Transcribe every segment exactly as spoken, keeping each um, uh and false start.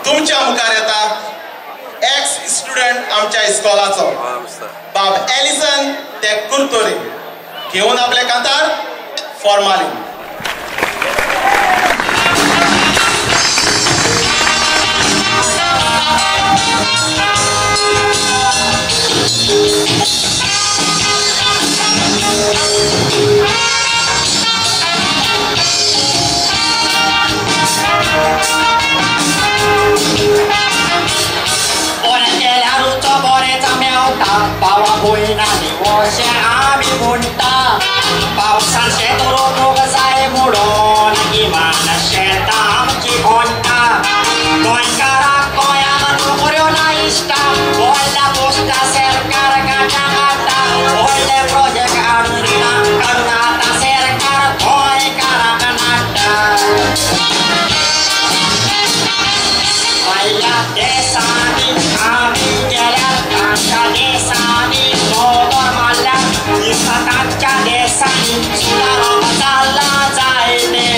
तुमच्या मुखार येता एक्स स्टुडंट आमच्या इस्कॉलाचो बाब एलिसन de Curtorim घेऊन आपले कांतार फॉर्मालिन. Bawa boina di wosya ami munta pausan seturo nuga saya mudo gimana setam cikonta koin karak koyang nukuryo na ista bola busta serkar kacamata bola projek aruna karunata serkar koi karakanata ayah desa di kami jalan kaca desa kaca desa sudah masalah zaine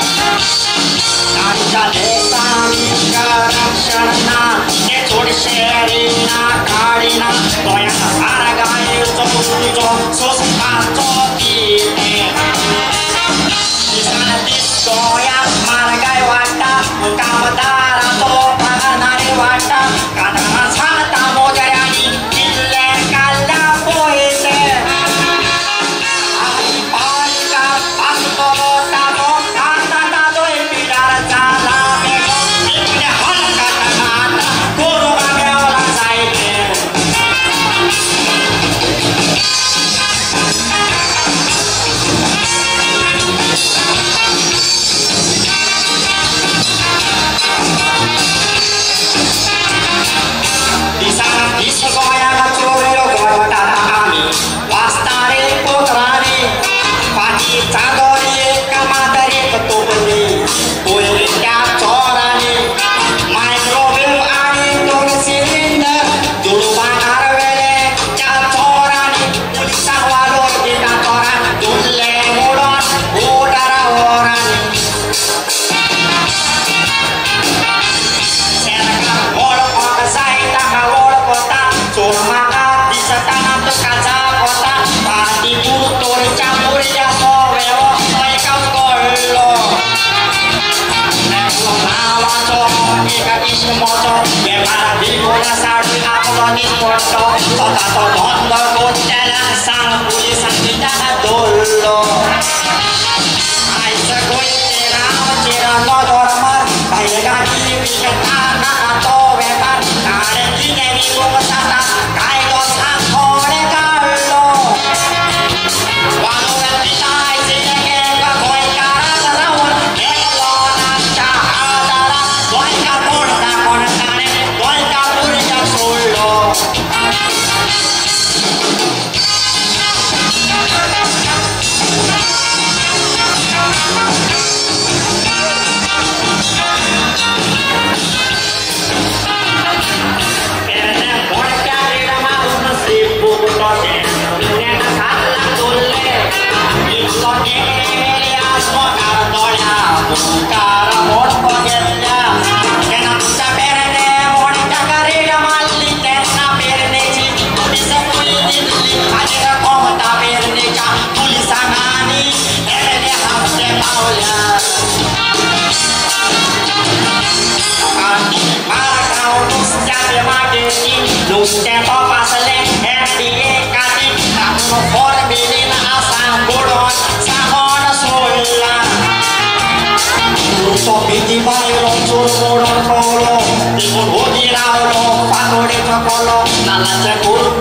kaca desa sekarang serna decur serina karina goyang hargai sojo susah cotine di sana digoyang margai wata kamadara to panganari wata kadang sana tamu jarani ille kala poite Di